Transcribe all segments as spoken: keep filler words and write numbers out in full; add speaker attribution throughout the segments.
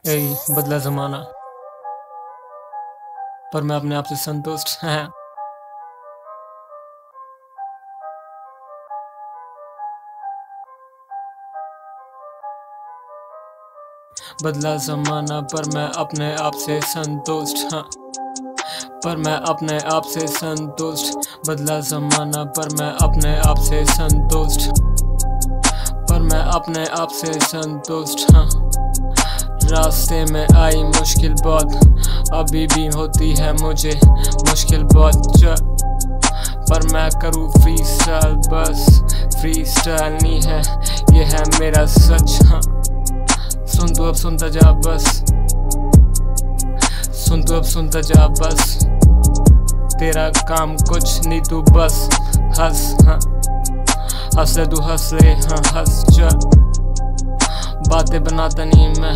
Speaker 1: ए बदला जमाना पर मैं अपने आप से संतुष्ट है। बदला जमाना पर मैं अपने आप से संतुष्ट हाँ पर मैं अपने आप से संतुष्ट। बदला जमाना पर मैं अपने आप से संतुष्ट पर मैं अपने आप से संतुष्ट हाँ। रास्ते में आई मुश्किल बहुत, अभी भी होती है मुझे मुश्किल बहुत, पर मैं करूँ फ्री स्टाइल बस। फ्री स्टाइल नहीं है ये है मेरा सच हाँ। सुन तू अब सुनता जा बस, सुन तू अब सुनता जा बस। तेरा काम कुछ नहीं तू बस हंस हाँ। हंस ले तू हंस ले हाँ हंस चल। बातें बनाता नहीं मैं,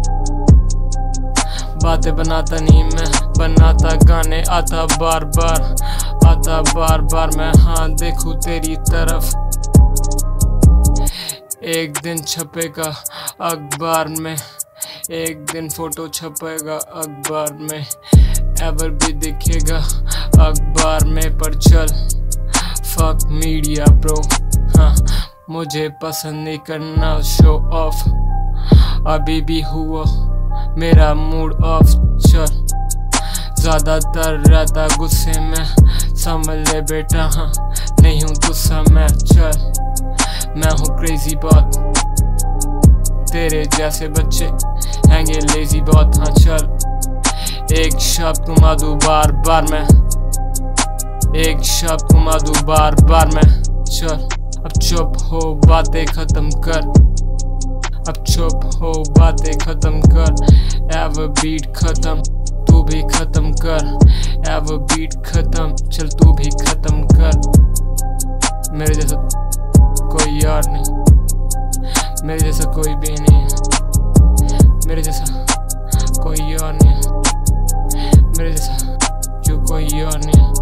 Speaker 1: बातें बनाता नहीं मैं, बनाता गाने आता बार बार, आता बार बार मैं हाँ देखूं तेरी तरफ। एक दिन छपेगा अखबार में, एक दिन फोटो छपेगा अखबार में, एवर भी दिखेगा अखबार में। पर चल फक मीडिया ब्रो हाँ, मुझे पसंद नहीं करना शो ऑफ। अभी भी हुआ मेरा मूड ऑफ चल। ज्यादातर रहता गुस्से में, समझ ले बेटा हाँ नहीं हूँ गुस्सा मैं चल। मैं हूँ क्रेजी बहुत, तेरे जैसे बच्चे हैंगे लेजी बहुत हाँ चल। एक शब्द घुमा दूं बार बार मैं, एक शब्द घुमा दूं बार बार मैं चल। अब चुप हो बातें खत्म कर, अब चुप हो बातें खत्म कर। एवर बीट खत्म तू भी खत्म कर, एवर बीट खत्म चल तू भी खत्म कर। मेरे जैसा कोई यार नहीं, मेरे जैसा कोई भी नहीं है, मेरे जैसा कोई यार नहीं है, मेरे जैसा क्यों कोई यार नहीं है।